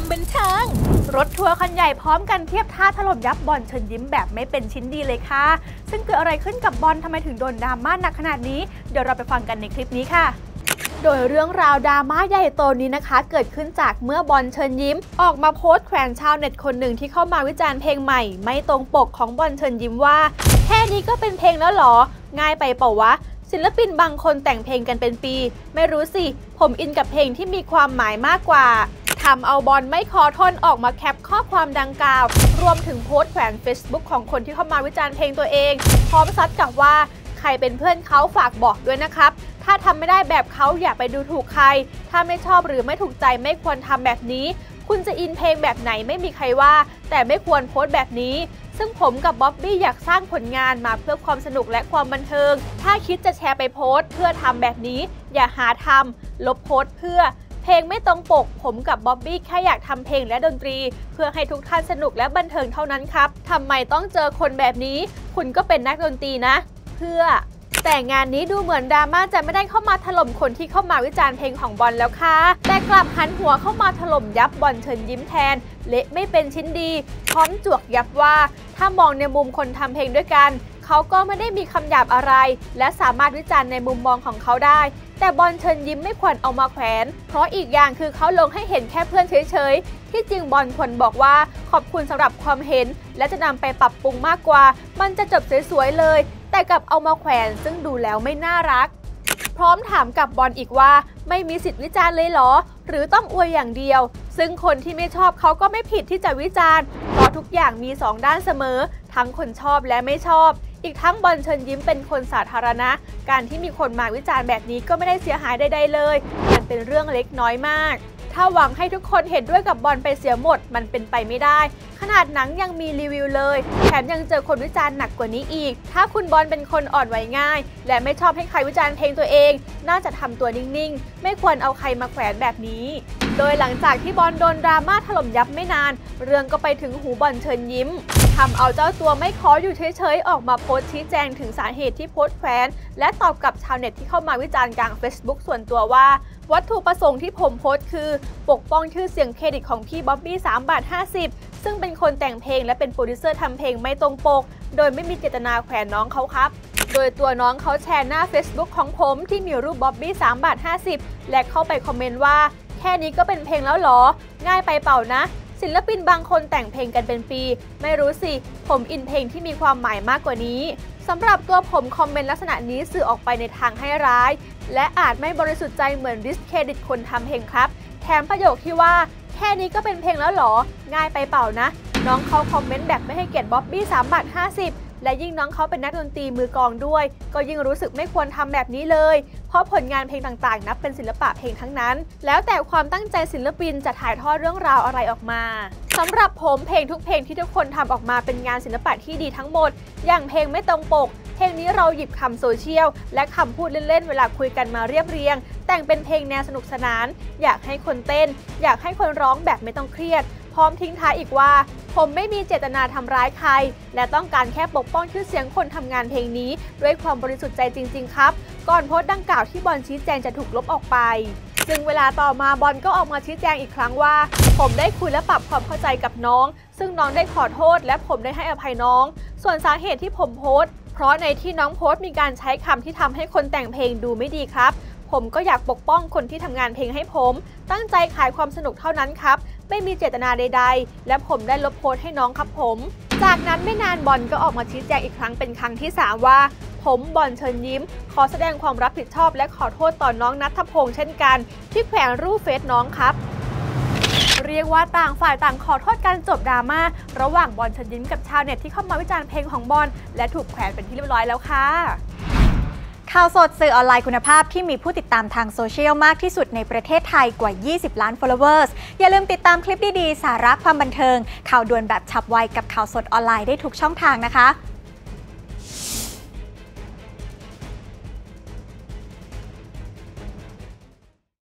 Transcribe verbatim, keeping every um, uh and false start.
บันเทิงรถทัวร์คันใหญ่พร้อมกันเทียบท่าถล่มยับบอลเชิญยิ้มแบบไม่เป็นชิ้นดีเลยค่ะซึ่งเกิดอะไรขึ้นกับบอลทำไมถึงโดนดราม่าหนักขนาดนี้เดี๋ยวเราไปฟังกันในคลิปนี้ค่ะโดยเรื่องราวดราม่าใหญ่โตนี้นะคะเกิดขึ้นจากเมื่อบอลเชิญยิ้มออกมาโพสต์แขวนชาวเน็ตคนหนึ่งที่เข้ามาวิจารณ์เพลงใหม่ไม่ตรงปกของบอลเชิญยิ้มว่าแค่นี้ก็เป็นเพลงแล้วหรอง่ายไปเปล่าวะศิลปินบางคนแต่งเพลงกันเป็นปีไม่รู้สิผมอินกับเพลงที่มีความหมายมากกว่าทำเอาบอลไม่ขอทนออกมาแคปข้อความดังกล่าวรวมถึงโพสต์แขวน Facebook ของคนที่เข้ามาวิจารณ์เพลงตัวเองพร้อมซัดกับว่าใครเป็นเพื่อนเขาฝากบอกด้วยนะครับถ้าทำไม่ได้แบบเขาอย่าไปดูถูกใครถ้าไม่ชอบหรือไม่ถูกใจไม่ควรทำแบบนี้คุณจะอินเพลงแบบไหนไม่มีใครว่าแต่ไม่ควรโพสต์แบบนี้ซึ่งผมกับบ๊อบบี้อยากสร้างผลงานมาเพื่อความสนุกและความบันเทิงถ้าคิดจะแชร์ไปโพสต์เพื่อทำแบบนี้อย่าหาทำลบโพสต์เพื่อเพลงไม่ตรงปกผมกับบ๊อบบี้แค่อยากทำเพลงและดนตรีเพื่อให้ทุกท่านสนุกและบันเทิงเท่านั้นครับทำไมต้องเจอคนแบบนี้คุณก็เป็นนักดนตรีนะเพื่อแต่งานนี้ดูเหมือนดราม่าจะไม่ได้เข้ามาถล่มคนที่เข้ามาวิจารณ์เพลงของบอลแล้วค่ะแต่กลับหันหัวเข้ามาถล่มยับบอลเชิญยิ้มแทนเละไม่เป็นชิ้นดีพร้อมจวกยับว่าถ้ามองในมุมคนทำเพลงด้วยกันเขาก็ไม่ได้มีคำหยาบอะไรและสามารถวิจารณ์ในมุมมองของเขาได้แต่บอลเชิญยิ้มไม่ควรเอามาแขวนเพราะอีกอย่างคือเขาลงให้เห็นแค่เพื่อนเฉยๆที่จริงบอลควรบอกว่าขอบคุณสำหรับความเห็นและจะนำไปปรับปรุงมากกว่ามันจะจบสวยๆเลยแต่กลับเอามาแขวนซึ่งดูแล้วไม่น่ารักพร้อมถามกับบอลอีกว่าไม่มีสิทธิ์วิจารณ์เลยเหรอหรือต้องอวยอย่างเดียวซึ่งคนที่ไม่ชอบเขาก็ไม่ผิดที่จะวิจารณ์เพราะทุกอย่างมีสองด้านเสมอทั้งคนชอบและไม่ชอบอีกทั้งบอลเชิญยิ้มเป็นคนสาธารณะการที่มีคนมาวิจารณ์แบบนี้ก็ไม่ได้เสียหายใดๆเลยมันเป็นเรื่องเล็กน้อยมากถ้าหวังให้ทุกคนเห็นด้วยกับบอลไปเสียหมดมันเป็นไปไม่ได้ขนาดหนังยังมีรีวิวเลยแถมยังเจอคนวิจารณ์หนักกว่านี้อีกถ้าคุณบอลเป็นคนอ่อนไหวง่ายและไม่ชอบให้ใครวิจารณ์เพลงตัวเองน่าจะทำตัวนิ่งๆไม่ควรเอาใครมาแขวนแบบนี้โดยหลังจากที่บอลโดนดราม่าถล่มยับไม่นานเรื่องก็ไปถึงหูบอลเชิญยิ้มทำเอาเจ้าตัวไม่ขออยู่เฉยๆออกมาโพสต์ชี้แจงถึงสาเหตุที่โพสต์แขวนและตอบกับชาวเน็ตที่เข้ามาวิจารณ์กลาง Facebook ส่วนตัวว่าวัตถุประสงค์ที่ผมโพสต์คือปกป้องชื่อเสียงเครดิตของพี่บ๊อบบี้สามบาทห้าสิบซึ่งเป็นคนแต่งเพลงและเป็นโปรดิวเซอร์ทำเพลงไม่ตรงปกโดยไม่มีเจตนาแขวนน้องเขาครับโดยตัวน้องเขาแชร์หน้า Facebook ของผมที่มีรูปบ๊อบบี้สามบาทห้าสิบและเข้าไปคอมเมนต์ว่าแค่นี้ก็เป็นเพลงแล้วหรอง่ายไปเปล่านะศิลปินบางคนแต่งเพลงกันเป็นปีไม่รู้สิผมอินเพลงที่มีความหมายมากกว่านี้สำหรับตัวผมคอมเมนต์ลักษณะนี้สื่อออกไปในทางให้ร้ายและอาจไม่บริสุทธิ์ใจเหมือนดิสเครดิตคนทำเพลงครับแถมประโยคที่ว่าแค่นี้ก็เป็นเพลงแล้วหรอง่ายไปเปล่านะน้องเขาคอมเมนต์แบบไม่ให้เกียรติบ๊อบบี้สามบาทห้าสิบและยิ่งน้องเขาเป็นนักดนตรีมือกลองด้วยก็ยิ่งรู้สึกไม่ควรทำแบบนี้เลยเพราะผลงานเพลงต่างๆนับเป็นศิลปะเพลงทั้งนั้นแล้วแต่ความตั้งใจศิลปินจะถ่ายทอดเรื่องราวอะไรออกมาสำหรับผมเพลงทุกเพลงที่ทุกคนทำออกมาเป็นงานศิลปะที่ดีทั้งหมดอย่างเพลงไม่ตรงปกเพลงนี้เราหยิบคำโซเชียลและคำพูดเล่นๆเวลาคุยกันมาเรียบเรียงแต่งเป็นเพลงแนวสนุกสนานอยากให้คนเต้นอยากให้คนร้องแบบไม่ต้องเครียดพร้อมทิ้งท้ายอีกว่าผมไม่มีเจตนาทำร้ายใครและต้องการแค่ปกป้องชื่อเสียงคนทำงานเพลงนี้ด้วยความบริสุทธิ์ใจจริงๆครับก่อนโพสต์ดังกล่าวที่บอลชี้แจงจะถูกลบออกไปซึ่งเวลาต่อมาบอลก็ออกมาชี้แจงอีกครั้งว่าผมได้คุยและปรับความเข้าใจกับน้องซึ่งน้องได้ขอโทษและผมได้ให้อภัยน้องส่วนสาเหตุที่ผมโพสต์เพราะในที่น้องโพสต์มีการใช้คำที่ทำให้คนแต่งเพลงดูไม่ดีครับผมก็อยากปกป้องคนที่ทำงานเพลงให้ผมตั้งใจขายความสนุกเท่านั้นครับไม่มีเจตนาใดๆและผมได้ลบโพสต์ให้น้องครับผมจากนั้นไม่นานบอลก็ออกมาชี้แจงอีกครั้งเป็นครั้งที่สามว่าผมบอลเชิญยิ้มขอแสดงความรับผิดชอบและขอโทษต่อน้องณัฐพงษ์เช่นกันที่แขวนรูปเฟซน้องครับเรียกว่าต่างฝ่ายต่างขอโทษกันจบดราม่าระหว่างบอลเชิญยิ้มกับชาวเน็ตที่เข้ามาวิจารณ์เพลงของบอลและถูกแขวนเป็นที่เรียบร้อยแล้วค่ะข่าวสดสื่อออนไลน์คุณภาพที่มีผู้ติดตามทางโซเชียลมากที่สุดในประเทศไทยกว่ายี่สิบล้าน followers อย่าลืมติดตามคลิปดีๆสาระความบันเทิงข่าวด่วนแบบฉับไวกับข่าวสดออนไลน์ได้ทุกช่องทางนะคะ